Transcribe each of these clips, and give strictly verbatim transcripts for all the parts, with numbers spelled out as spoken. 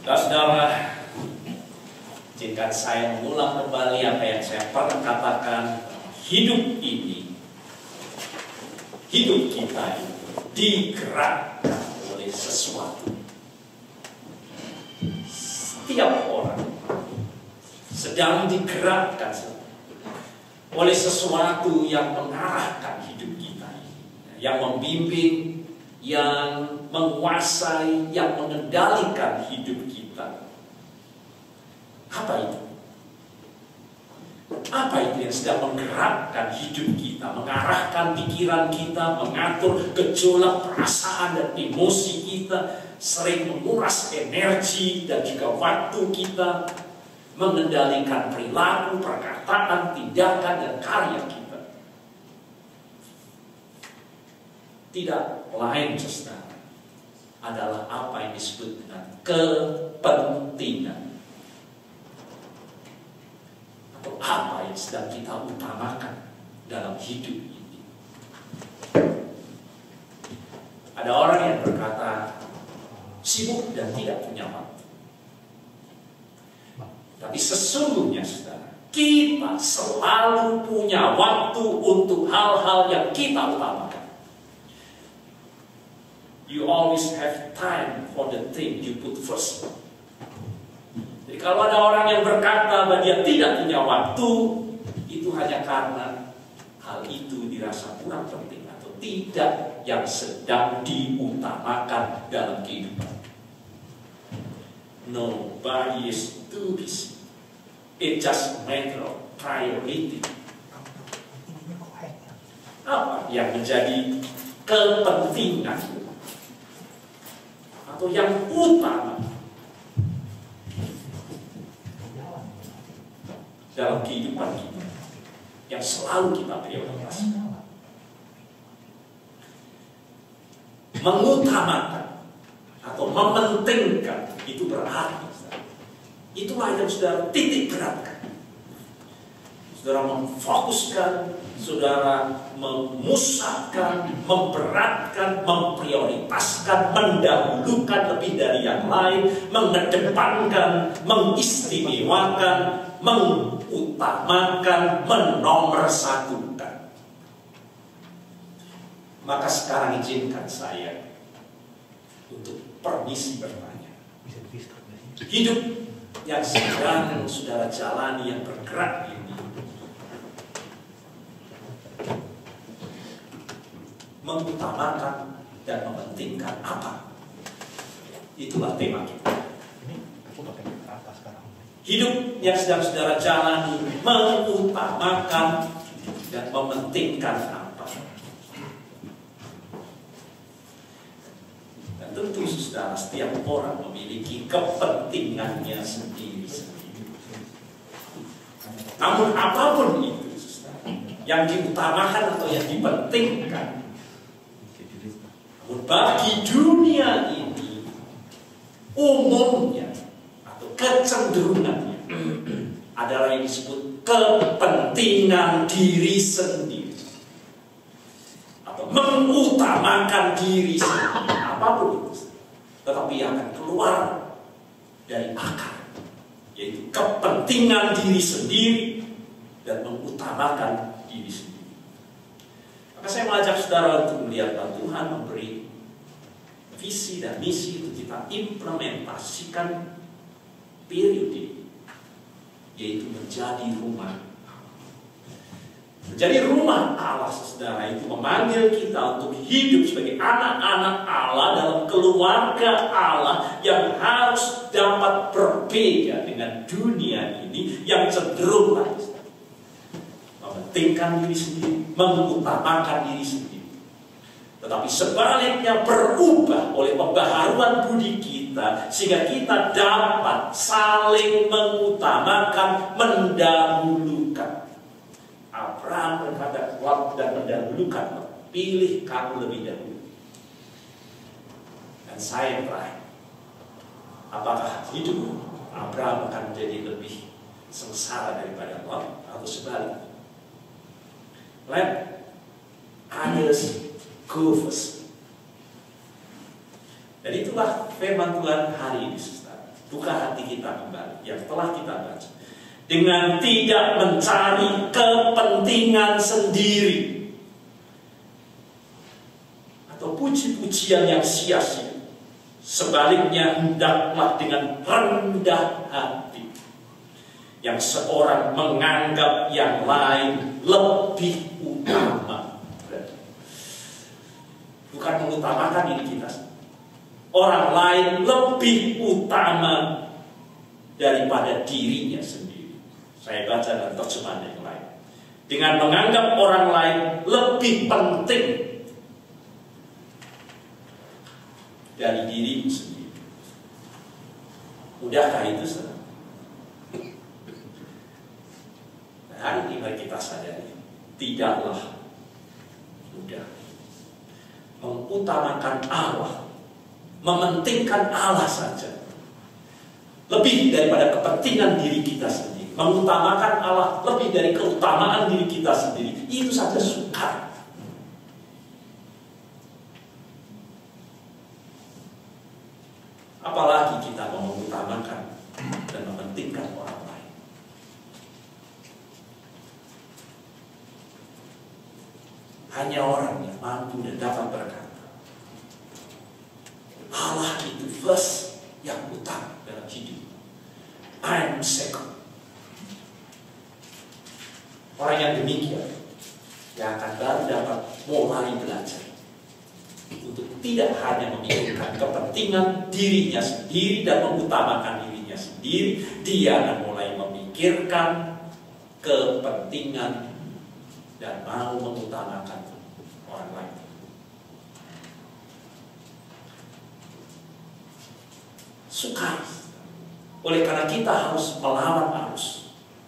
Saudara-saudara, jika saya mengulang kembali apa yang saya pernah katakan, hidup ini, hidup kita ini digerakkan oleh sesuatu. Setiap orang sedang digerakkan oleh sesuatu yang mengarahkan hidup kita ini, yang membimbing, yang menguasai, yang mengendalikan hidup kita. Apa itu? Apa itu yang sedang menggerakkan hidup kita, mengarahkan pikiran kita, mengatur gejolak perasaan dan emosi kita, sering menguras energi dan juga waktu kita, mengendalikan perilaku, perkataan, tindakan, dan karya kita? Tidak lain, saudara, adalah apa yang disebut dengan kepentingan. Atau apa yang sedang kita utamakan dalam hidup ini. Ada orang yang berkata sibuk dan tidak punya waktu. Tapi sesungguhnya, saudara, kita selalu punya waktu untuk hal-hal yang kita utamakan. You always have time for the thing you put first. Jadi kalau ada orang yang berkata bahwa dia tidak punya waktu, itu hanya karena hal itu dirasa kurang penting atau tidak yang sedang diutamakan dalam kehidupan. Nobody is too busy. It just a matter of priority. Apa yang menjadi kepentingan atau yang utama dalam kehidupan kita, yang selalu kita prioritaskan? Mengutamakan atau mementingkan itu berarti, itulah yang saudara titik beratkan. Saudara memfokuskan, saudara memusatkan, memberatkan, memprioritaskan, mendahulukan lebih dari yang lain, mengedepankan, mengistimewakan, mengutamakan, menomorsatukan. Maka sekarang izinkan saya untuk permisi bertanya. Hidup yang sedang saudara jalani, yang bergerak ini, mengutamakan dan mementingkan apa? Itulah tema kita. Hidup yang sedang saudara jalani mengutamakan dan mementingkan apa? Dan tentu saudara, setiap orang memiliki kepentingannya sendiri-sendiri. Namun apapun itu, saudara, yang diutamakan atau yang dipentingkan, bagi dunia ini umumnya atau kecenderungannya adalah yang disebut kepentingan diri sendiri atau mengutamakan diri sendiri, apapun itu, tetapi yang akan keluar dari akar, yaitu kepentingan diri sendiri dan mengutamakan diri sendiri. Maka saya mengajak saudara untuk melihat bahwa Tuhan memberi visi dan misi untuk kita implementasikan periode, yaitu menjadi rumah. Menjadi rumah Allah, saudara, itu memanggil kita untuk hidup sebagai anak-anak Allah dalam keluarga Allah yang harus dapat berbeda dengan dunia ini yang cenderung lain, mementingkan diri sendiri, mengutamakan diri sendiri. Tetapi sebaliknya berubah oleh pembaharuan budi kita, sehingga kita dapat saling mengutamakan, mendahulukan. Abraham berkata kuat dan mendahulukan, pilih kamu lebih dahulu. Dan saya terakhir, apakah hidup Abraham akan menjadi lebih sengsara daripada Lot atau sebaliknya? Let others go first. Dan itulah firman Tuhan hari ini, saudara. buka hati kita kembali yang telah kita baca, dengan tidak mencari kepentingan sendiri atau puji-pujian yang sia-sia. Sebaliknya, hendaklah dengan rendah hati yang seorang menganggap yang lain lebih utama. Bukan mengutamakan diri kita, orang lain lebih utama daripada dirinya sendiri. Saya baca dalam terjemahan yang lain, dengan menganggap orang lain lebih penting dari dirimu sendiri. Mudahkah itu, saudara? Hari ini mari kita sadari, tidaklah mudah. Mengutamakan Allah, mementingkan Allah saja, lebih daripada kepentingan diri kita sendiri. Mengutamakan Allah lebih dari keutamaan diri kita sendiri, itu saja sukar. Apalagi kita mau mengutamakan dan mementingkan orang lain. Hanya orang yang mampu dan dapat berkata, Allah itu first, yang utama dalam hidup. I'm second. Orang yang demikian yang akan baru dapat mulai belajar untuk tidak hanya memikirkan kepentingan dirinya sendiri dan mengutamakan dirinya sendiri. Dia akan mulai memikirkan kepentingan dan mau mengutamakan orang lain. Sukar. Oleh karena kita harus melawan arus.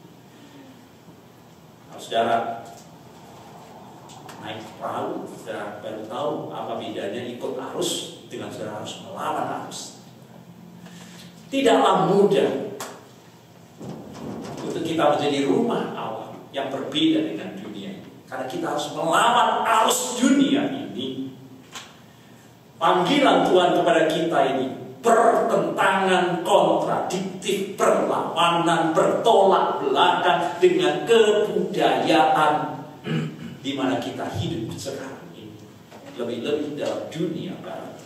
Saudara naik perahu, saudara baru tahu apa bedanya ikut arus dengan saudara harus melawan arus. Tidaklah mudah untuk kita menjadi rumah Allah yang berbeda dengan dunia ini, karena kita harus melawan arus dunia ini. Panggilan Tuhan kepada kita ini bertentangan, kontradiktif, berlawanan, bertolak belakang dengan kebudayaan di mana kita hidup sekarang ini, lebih-lebih dalam dunia barat.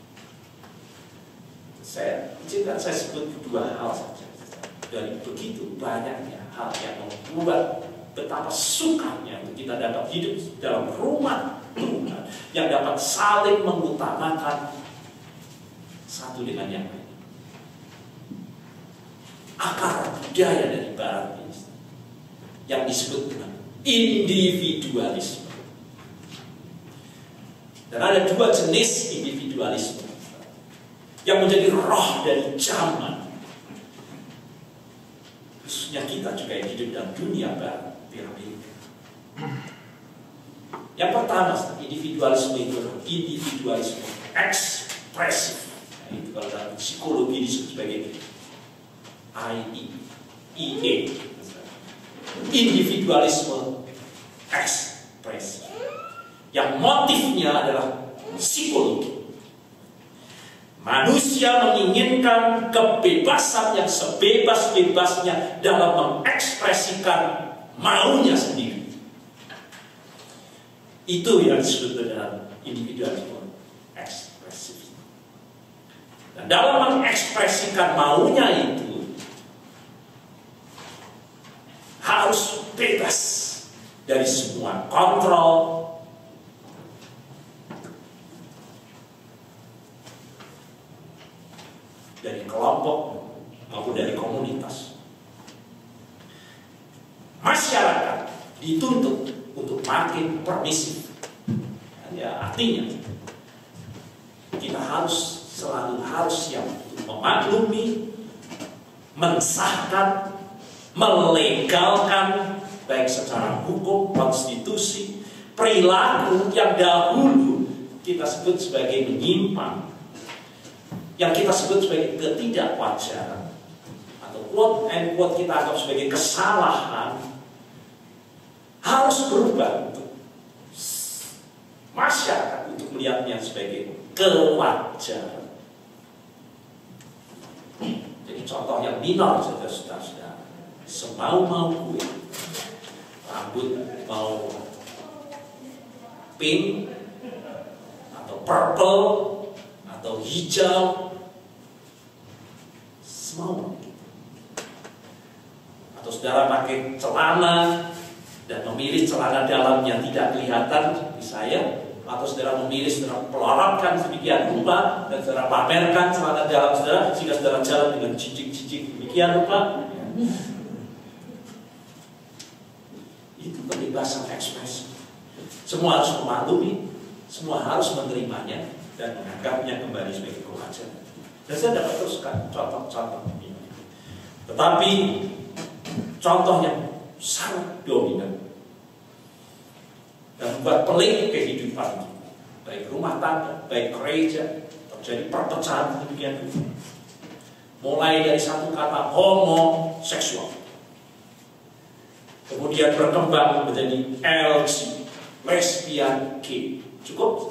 Saya izinkan saya sebut dua hal saja dari begitu banyaknya hal yang membuat betapa sukanya untuk kita dapat hidup dalam rumah Tuhan yang dapat saling mengutamakan satu dengan yang lain. Akar budaya dari barat ini yang disebut dengan individualisme. Dan ada dua jenis individualisme yang menjadi roh dari zaman, khususnya kita juga yang hidup dalam dunia barat di Amerika. Yang pertama, individualisme itu adalah individualisme ekspresif. Nah, itu kalau dalam psikologi disebut sebagai I E A, individualisme ekspresif, yang motifnya adalah psikologi. Manusia menginginkan kebebasan yang sebebas-bebasnya dalam mengekspresikan maunya sendiri. Itu yang disebut dengan individualisme ekspresif. Dan dalam mengekspresikan maunya itu harus bebas dari semua kontrol, dari kelompok maupun dari komunitas. Masyarakat dituntut untuk makin permisif. Ya, artinya kita harus selalu harus siap untuk memaklumi, mensahkan, melegalkan baik secara hukum, konstitusi, perilaku yang dahulu kita sebut sebagai menyimpang, yang kita sebut sebagai ketidakwajaran, atau quote and quote kita anggap sebagai kesalahan, harus berubah untuk masyarakat untuk melihatnya sebagai kewajaran. Jadi contoh yang minor saja, saudara-saudara. Semau-mau gue, rambut mau pink atau purple atau hijau, semau. Atau saudara pakai celana dan memilih celana dalamnya tidak kelihatan seperti saya, atau saudara memilih saudara pelorotkan sedemikian rupa dan saudara pamerkan celana dalam saudara sehingga saudara jalan dengan cicik-cicik demikian rupa. Itu kebebasan ekspresi. Semua harus memaklumi, semua harus menerimanya dan menganggapnya kembali sebagai kewajaran. Dan saya dapat teruskan contoh-contoh ini. Tetapi contoh yang sangat dominan dan membuat pelik kehidupan kita, baik rumah tangga, baik gereja, terjadi perpecahan demikian. Mulai dari satu kata homoseksual, kemudian berkembang menjadi L G, lesbian, gay. Cukup?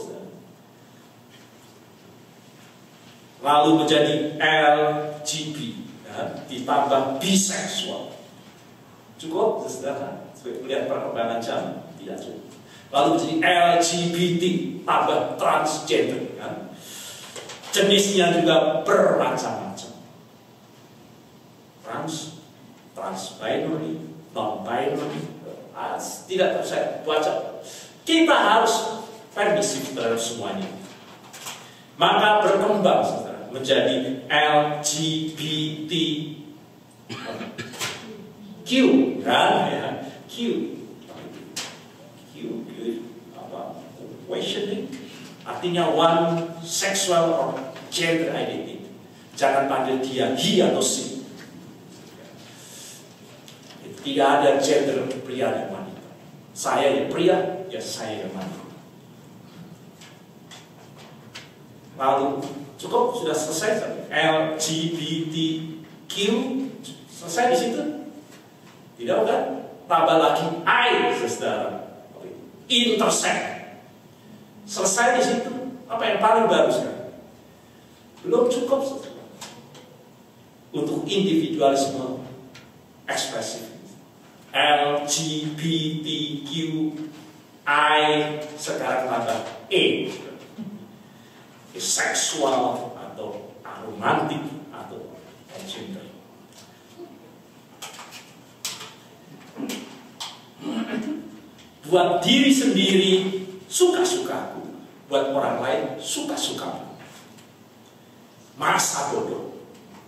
Lalu menjadi L G B, ya, ditambah biseksual. Cukup? Saudara, melihat perkembangan zaman? Tidak cukup. Lalu menjadi L G B T, tambah transgender. Ya. Jenisnya juga bermacam-macam. Trans, trans-binary, non-binary, tidak saya baca. Kita harus permisif terhadap semuanya. Maka berkembang saudara, menjadi L G B T Q, kan? Ya. Q, Q, Q apa? Questioning, artinya one sexual or gender identity. Jangan panggil dia he atau she. Tidak ada gender pria dan wanita. Saya yang pria, ya saya yang wanita. Lalu cukup sudah selesai L G B T Q selesai di situ. Tidak kan? Tambah lagi I, saudara. Intersex. Selesai di situ. Apa yang paling bagus kan? Belum cukup saudara. Untuk individualisme ekspresif. L G B T Q I sekarang tambah E, seksual atau aromantik atau gender. Buat diri sendiri suka-sukaku, buat orang lain suka-sukaku. Masa bodoh.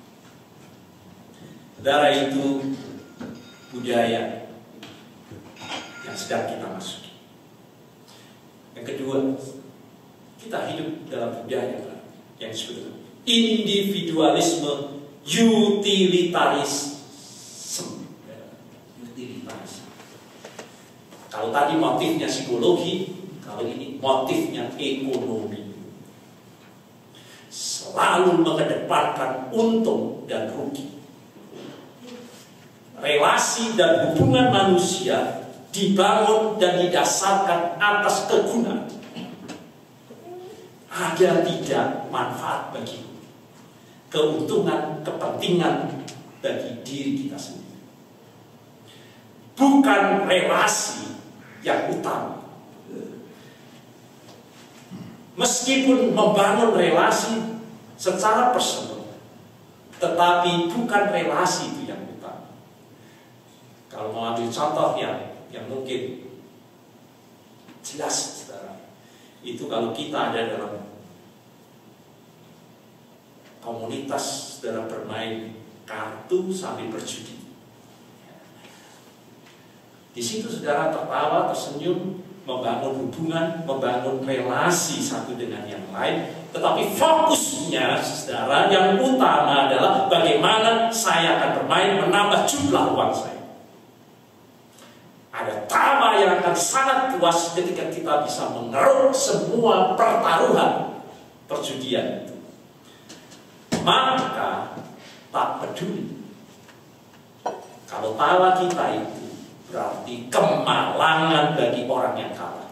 Saudara, itu budaya yang sedang kita masuki. Yang kedua, kita hidup dalam budaya yang disebut individualisme utilitarisme. Utilitarisme. Kalau tadi motifnya psikologi, kalau ini motifnya ekonomi. Selalu mengedepankan untung dan rugi. Relasi dan hubungan manusia dibangun dan didasarkan atas kegunaan. Ada tidak manfaat bagi keuntungan, kepentingan bagi diri kita sendiri. Bukan relasi yang utama. Meskipun membangun relasi secara personal, tetapi bukan relasi itu yang utama. Kalau mau ambil contoh yang yang mungkin jelas, saudara, itu kalau kita ada dalam komunitas saudara bermain kartu sambil berjudi. Di situ saudara tertawa, tersenyum, membangun hubungan, membangun relasi satu dengan yang lain. Tetapi fokusnya saudara yang utama adalah bagaimana saya akan bermain menambah jumlah uang saya. Ada tawa yang akan sangat puas ketika kita bisa mengeruk semua pertaruhan perjudian itu. Maka tak peduli kalau tawa kita itu berarti kemalangan bagi orang yang kalah.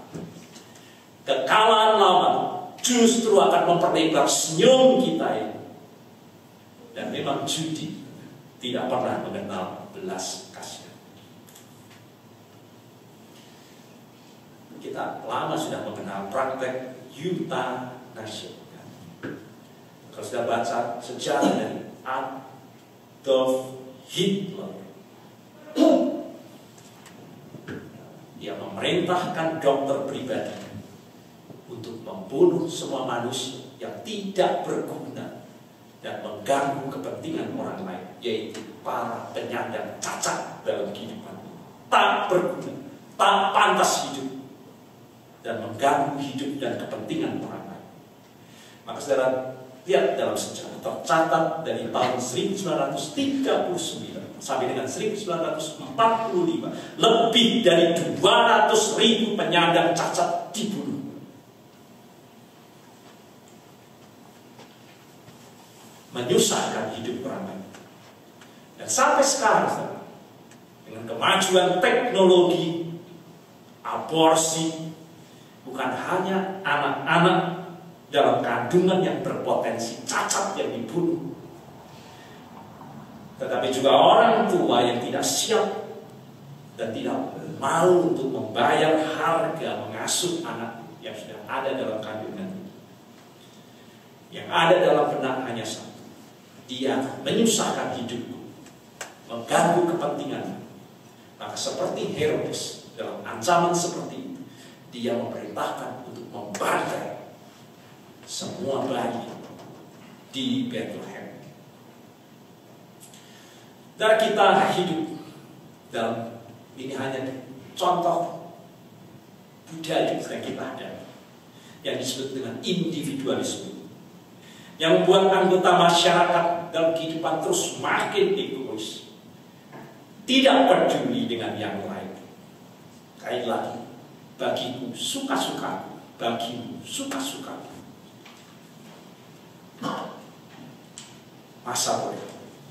Kekalahan lawan justru akan memperlebar senyum kita ini. Dan Dan memang judi tidak pernah mengenal belas kasihan. Kita lama sudah mengenal praktek euthanasia. Kalau sudah baca sejarah dari Adolf Hitler, dia memerintahkan dokter pribadi untuk membunuh semua manusia yang tidak berguna dan mengganggu kepentingan orang lain, yaitu para penyandang cacat dalam kehidupan, tak berguna, tak pantas hidup, dan mengganggu hidup dan kepentingan orang lain. Maka saudara lihat dalam sejarah, tercatat dari tahun seribu sembilan ratus tiga puluh sembilan sampai dengan seribu sembilan ratus empat puluh lima, lebih dari dua ratus ribu penyandang cacat dibunuh. Menyusahkan hidup orang lain. Dan sampai sekarang, dengan kemajuan teknologi, aborsi, bukan hanya anak-anak dalam kandungan yang berpotensi cacat yang dibunuh, tetapi juga orang tua yang tidak siap dan tidak mau untuk membayar harga mengasuh anak yang sudah ada dalam kandungan. Yang ada dalam benak hanya satu: dia menyusahkan hidupku, mengganggu kepentingan. Maka seperti Herodes dalam ancaman seperti itu, dia memerintahkan untuk membantai semua bayi di Bethlehem. Dan kita hidup dalam, ini hanya contoh budaya yang kita ada, yang disebut dengan individualisme, yang membuat anggota masyarakat dalam kehidupan terus makin egois, tidak peduli dengan yang lain. Sekali lagi, bagiku suka-sukaku, bagimu suka-sukaku. Masa boleh.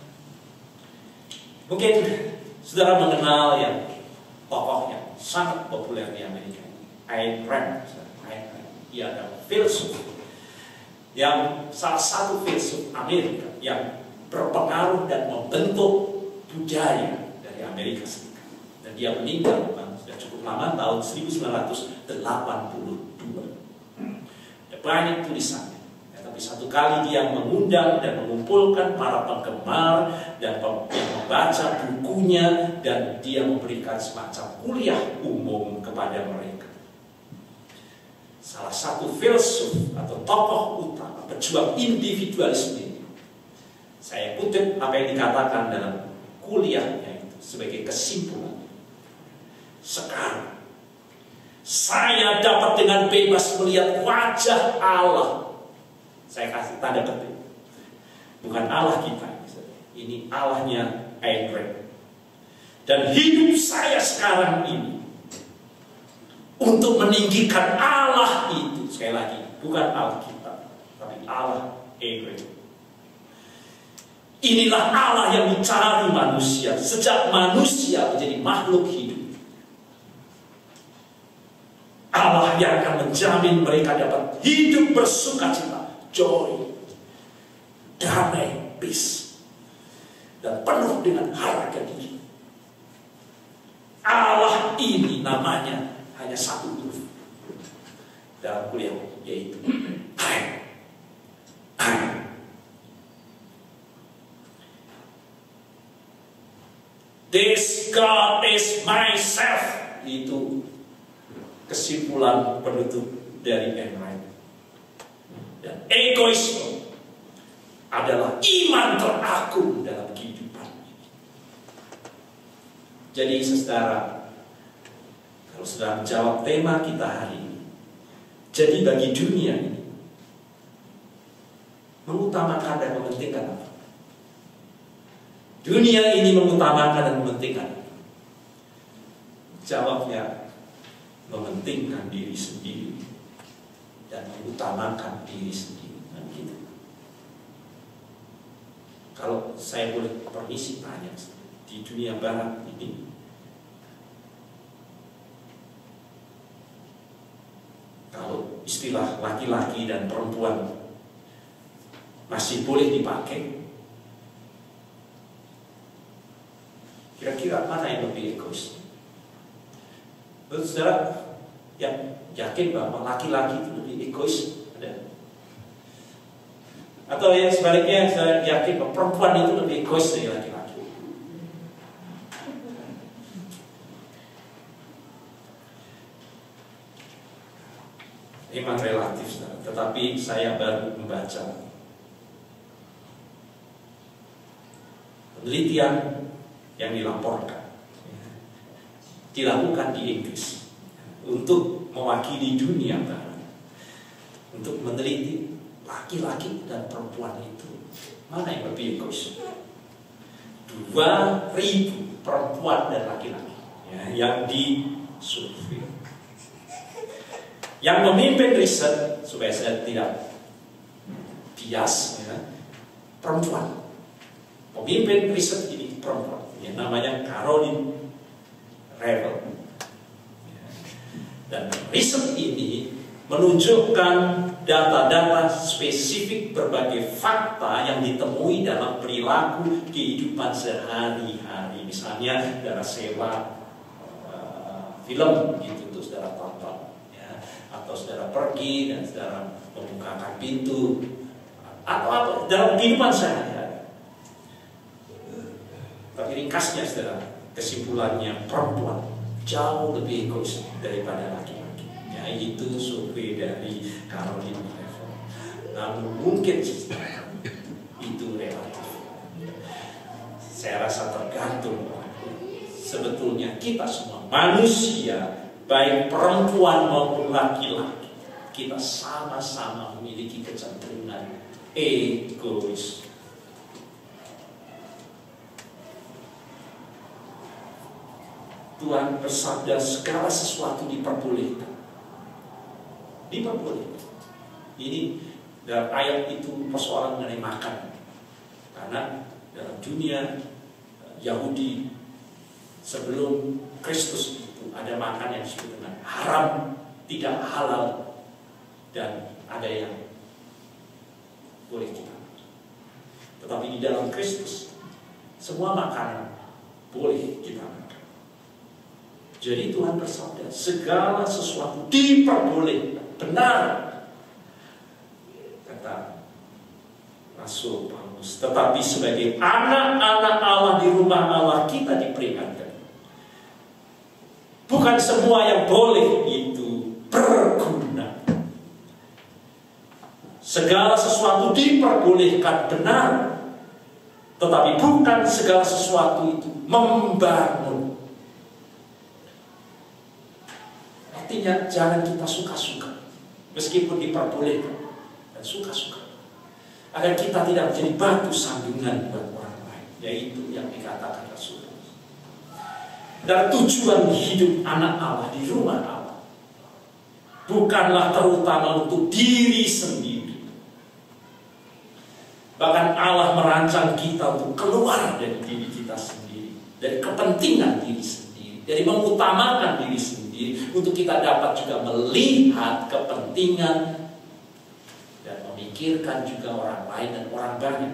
Mungkin saudara mengenal yang tokoh yang sangat populer di Amerika, Ayn Rand. Ayn Rand, dia adalah filsuf, yang salah satu filsuf Amerika yang berpengaruh dan membentuk budaya dari Amerika Serikat. Dan dia meninggal sudah cukup lama, tahun seribu sembilan ratus delapan puluh dua. Ada banyak tulisannya. Tapi satu kali dia mengundang dan mengumpulkan para penggemar dan yang membaca bukunya, dan dia memberikan semacam kuliah umum kepada mereka. Salah satu filsuf atau tokoh utama pejuang individualisme ini, saya kutip apa yang dikatakan dalam kuliahnya itu sebagai kesimpulan: sekarang saya dapat dengan bebas melihat wajah Allah. Saya kasih tanda petik, bukan Allah kita, ini Allahnya Ayn Rand. Dan hidup saya sekarang ini untuk meninggikan Allah itu, sekali lagi, bukan Allah kita, tapi Allah Ayn Rand. Inilah Allah yang dicari manusia sejak manusia menjadi makhluk hidup. Allah yang akan menjamin mereka dapat hidup bersukacita, joy, damai, peace, dan penuh dengan harga diri. Allah ini namanya hanya satu huruf dalam kuliah, yaitu I. I. This God is myself. Itu kesimpulan penutup dari Ayn Rand. Dan egoisme adalah iman teragung dalam kehidupan ini. Jadi saudara, kalau sudah menjawab tema kita hari ini, jadi bagi dunia ini, mengutamakan dan mementingkan apa? Dunia ini mengutamakan dan mementingkan apa? Jawabnya, mementingkan diri sendiri dan mengutamakan diri sendiri. Nah, gitu. Kalau saya boleh permisi tanya, di dunia barat ini, kalau istilah laki-laki dan perempuan masih boleh dipakai, Kira-kira mana yang lebih egois? Menurut saudara yang yakin bahwa laki-laki itu lebih egois? Ada? Atau yang sebaliknya, saya yakin bahwa perempuan itu lebih egois dari laki-laki? Memang relatif, saudara. Tetapi saya baru membaca penelitian yang dilaporkan dilakukan di Inggris untuk mewakili dunia barat, untuk meneliti laki-laki dan perempuan itu mana yang lebih egois. Dua ribu perempuan dan laki-laki ya, yang disurvei. Yang memimpin riset, supaya saya tidak bias ya, perempuan. Pemimpin riset ini perempuan, yang namanya Caroline Revel. Dan riset ini menunjukkan data-data spesifik berbagai fakta yang ditemui dalam perilaku kehidupan sehari-hari. Misalnya saudara sewa uh, film gitu untuk saudara tonton, ya. Atau saudara pergi dan saudara membukakan pintu, atau apa dalam kehidupan sehari-hari. Tapi ringkasnya saudara, kesimpulannya perempuan jauh lebih egois daripada laki-laki. Ya, itu survei dari Caroline Revel. Namun mungkin itu relatif. Saya rasa tergantung. Sebetulnya kita semua manusia, baik perempuan maupun laki-laki, kita sama-sama memiliki kecenderungan egois. Tuhan bersabda segala sesuatu diperbolehkan. Diperbolehkan. Ini dalam ayat itu persoalan mengenai makan. Karena dalam dunia Yahudi sebelum Kristus itu ada makan yang disebut dengan haram, tidak halal, dan ada yang boleh kita makan. Tetapi di dalam Kristus semua makanan boleh kita makan. Jadi Tuhan bersabda segala sesuatu diperbolehkan. Benar kata Rasul Paulus. Tetapi sebagai anak-anak Allah di rumah Allah kita diperingatkan, bukan semua yang boleh itu berguna. Segala sesuatu diperbolehkan, benar, tetapi bukan segala sesuatu itu membangun. Artinya jangan kita suka-suka, meskipun diperbolehkan, dan suka-suka, agar kita tidak menjadi batu sandungan buat orang lain. Yaitu yang dikatakan Rasul. Dan tujuan hidup anak Allah di rumah Allah bukanlah terutama untuk diri sendiri. Bahkan Allah merancang kita untuk keluar dari diri kita sendiri, dari kepentingan diri sendiri, dari mengutamakan diri sendiri, untuk kita dapat juga melihat kepentingan dan memikirkan juga orang lain dan orang banyak.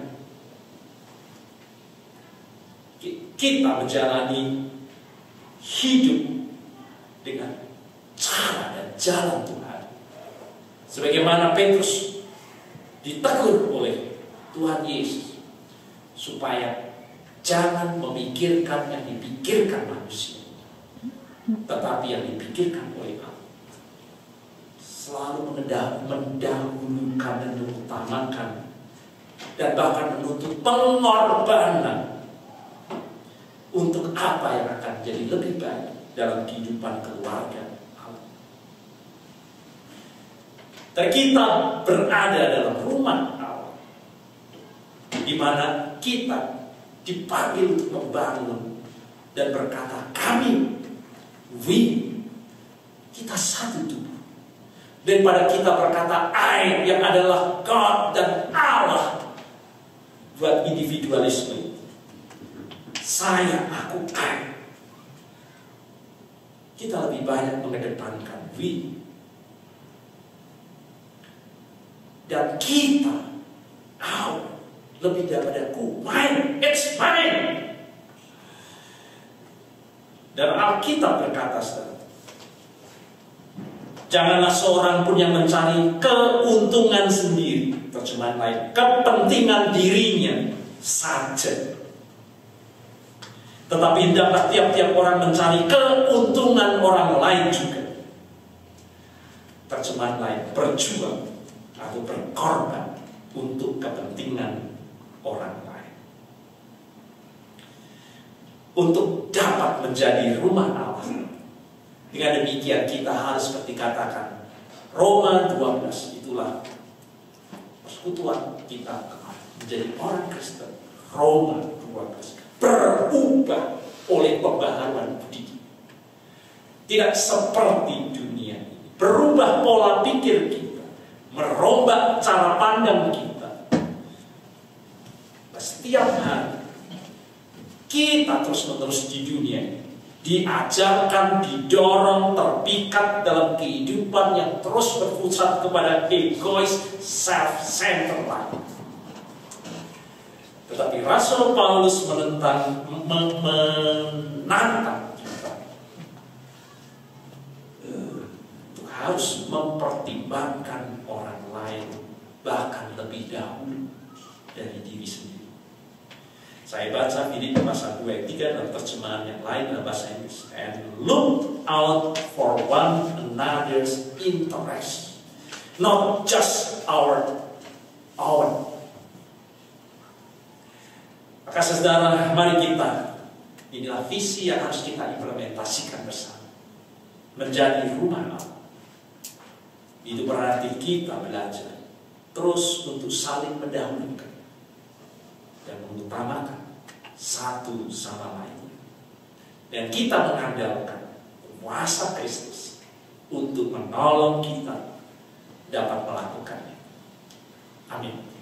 Kita menjalani hidup dengan cara dan jalan Tuhan, sebagaimana Petrus ditegur oleh Tuhan Yesus, supaya jangan memikirkan yang dipikirkan manusia, tetapi yang dipikirkan oleh Allah. Selalu mendahulukan dan mengutamakan, dan bahkan menuntut pengorbanan untuk apa yang akan jadi lebih baik dalam kehidupan keluarga Allah. Dan kita berada dalam rumah Allah, di mana kita dipanggil untuk membangun dan berkata, kami We, kita satu tubuh. Daripada kita berkata I, yang adalah God dan Allah, buat individualisme, saya, aku, I. Kita lebih banyak mengedepankan we. Dan kita, our, lebih daripada ku, mine, it's mine. Alkitab berkata, saudara, janganlah seorang pun yang mencari keuntungan sendiri, terjemahan lain, kepentingan dirinya saja. Tetapi hendaklah tiap-tiap orang mencari keuntungan orang lain juga. Terjemahan lain, berjuang atau berkorban untuk kepentingan orang lain. Untuk dapat menjadi rumah Allah. Dengan demikian kita harus seperti katakan Roma dua belas, itulah persekutuan kita menjadi orang Kristen. Roma dua belas, berubah oleh pembaharuan budi. Tidak seperti dunia ini. Berubah pola pikir kita, merombak cara pandang kita. Setiap hari kita terus-menerus di dunia ini diajarkan, didorong, terpikat dalam kehidupan yang terus berpusat kepada egois, self-centered life. Tetapi Rasul Paulus menentang, menantang kita untuk harus mempertimbangkan orang lain, bahkan lebih dahulu dari diri sendiri. Saya baca Filipi pasal dua ayat tiga dalam terjemahan yang lain dalam bahasa Inggris. And look out for one another's interest, not just our own. Maka saudara, mari kita, inilah visi yang harus kita implementasikan bersama. Menjadi rumah Allah. Itu berarti kita belajar terus untuk saling mendahulukan dan mengutamakan satu sama lain. Dan kita mengandalkan kuasa Kristus untuk menolong kita dapat melakukannya. Amin.